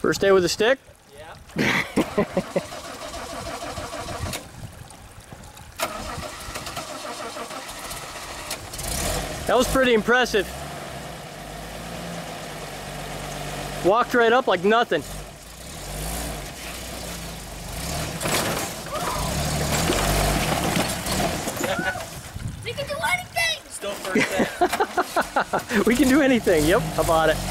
First day with a stick? Yeah. That was pretty impressive. Walked right up like nothing. We can do anything! Still first day. We can do anything, yep, how about it?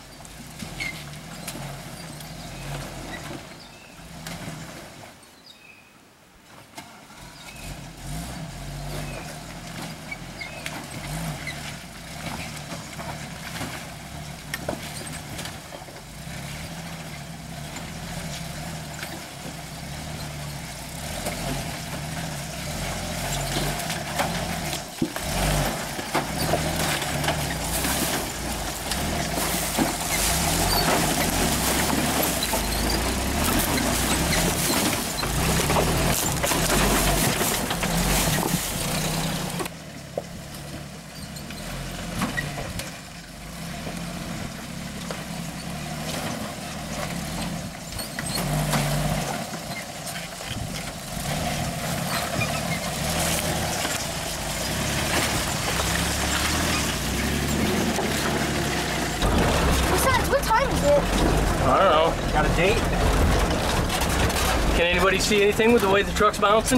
I don't know. Got a date? Can anybody see anything with the way the truck's bouncing?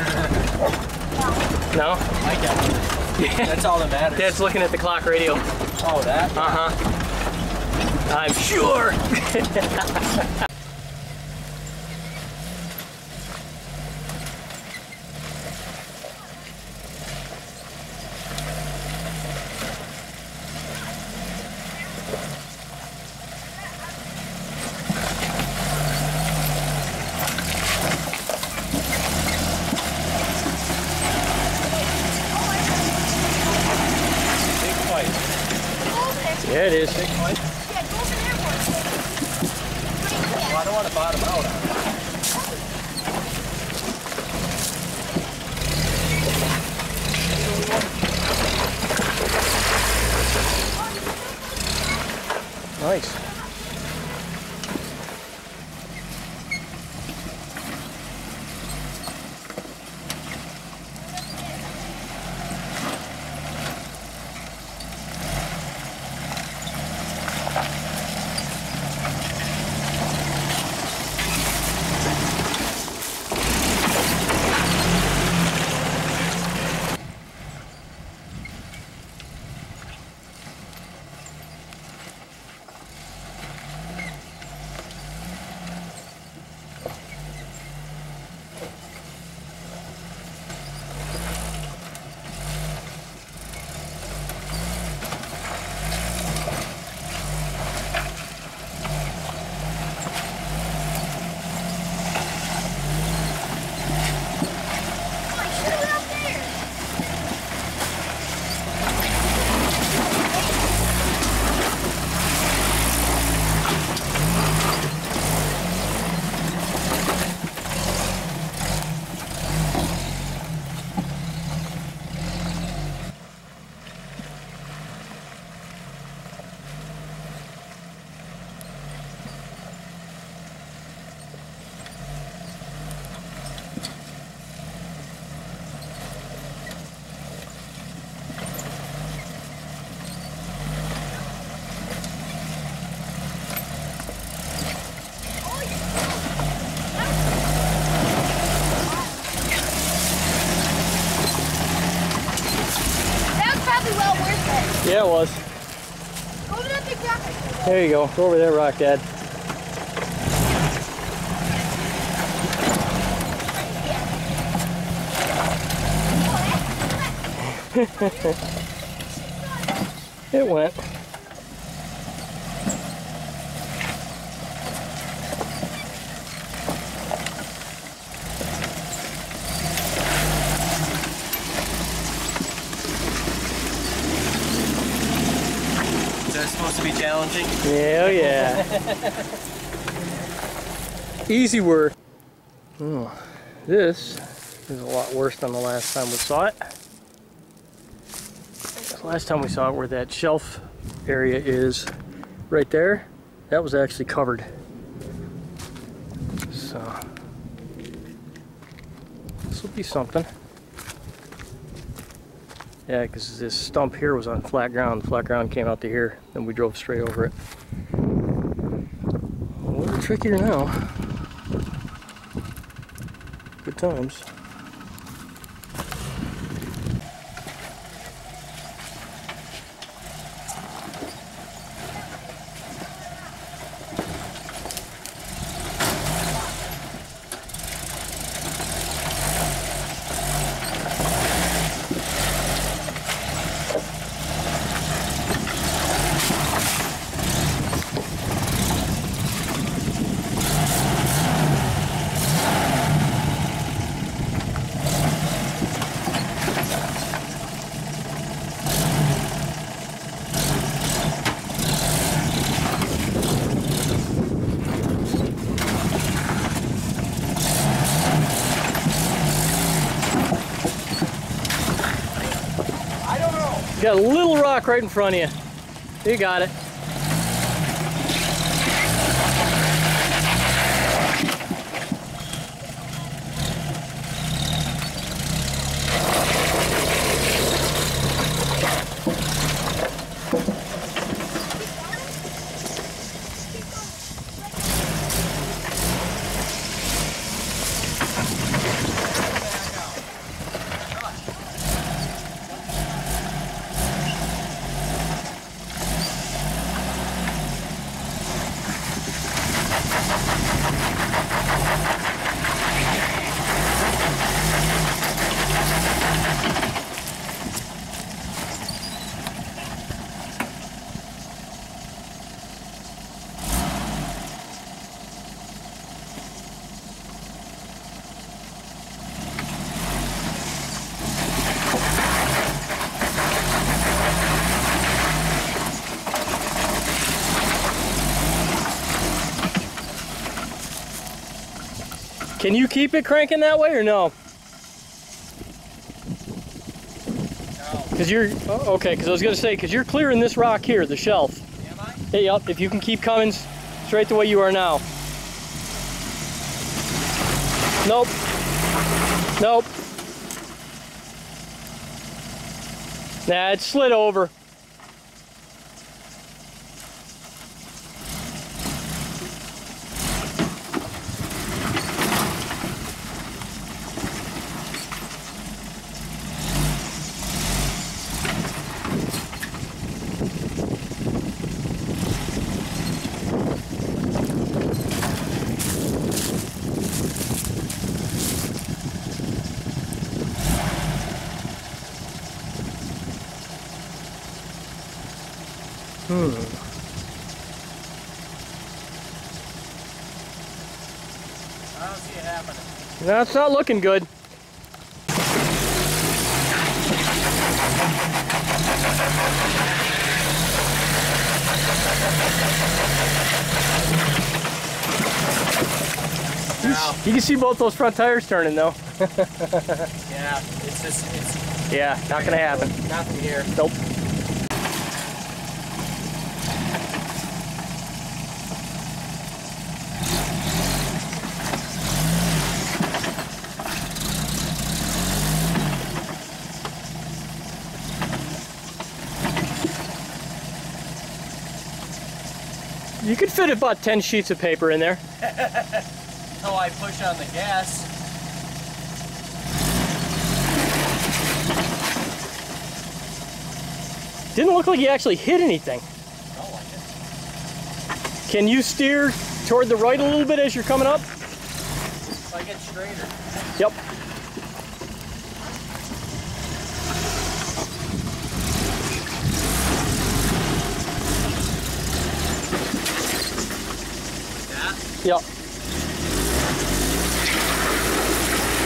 No? I got it. Yeah. That's all that matters. Dad's looking at the clock radio. Oh, that? Uh-huh. I'm sure. Yeah, it is. Big fight? Yeah, Golden Airport. Well, I don't want to bottom out. Nice. Yeah, it was. Go over that big rock. There you go. Go over that rock, Dad. It went. Is that supposed to be challenging? Yeah, yeah. Easy work. Oh, this is a lot worse than the last time we saw it. The last time we saw it, where that shelf area is right there, that was actually covered. Be something. Yeah, because this stump here was on flat ground. The flat ground came out to here, then we drove straight over it. A little trickier now. Good times. You got a little rock right in front of you. You got it. Can you keep it cranking that way or no? No. Because you're, okay, because I was going to say, because you're clearing this rock here, the shelf. Am I? Hey, up, if you can keep coming straight the way you are now. Nope. Nope. Nah, it slid over. I don't see it happening. No, it's not looking good. No. You can see both those front tires turning though. Yeah, it's Yeah, not gonna happen. nothing here. Nope. You could fit about 10 sheets of paper in there. Oh, I push on the gas. Didn't look like you actually hit anything. Oh, I didn't. Can you steer toward the right a little bit as you're coming up? If I get straighter. Yep. That? Yep.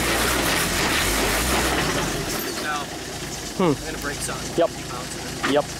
No. Hmm. I'm gonna break something. Yep. Keep bouncing it. Yep.